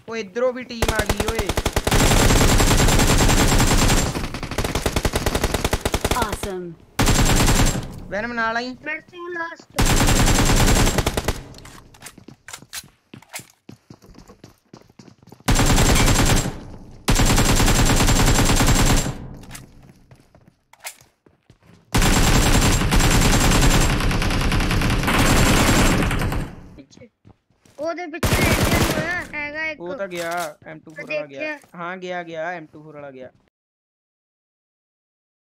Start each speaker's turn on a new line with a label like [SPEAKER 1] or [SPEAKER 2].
[SPEAKER 1] ओ इधरों भी टीम आ गई ओए।
[SPEAKER 2] Awesome.
[SPEAKER 1] वैनम नाल आई
[SPEAKER 3] बैठते हैं लास्ट। ਉਹਦੇ ਪਿੱਛੇ ਇੰਜਨ ਹੋਇਆ ਹੈਗਾ ਇੱਕ।
[SPEAKER 1] ਉਹ ਤਾਂ ਗਿਆ M24 ਵਾਲਾ ਗਿਆ।
[SPEAKER 3] ਦੇਖਿਆ
[SPEAKER 1] ਹਾਂ ਗਿਆ M24 ਵਾਲਾ ਗਿਆ।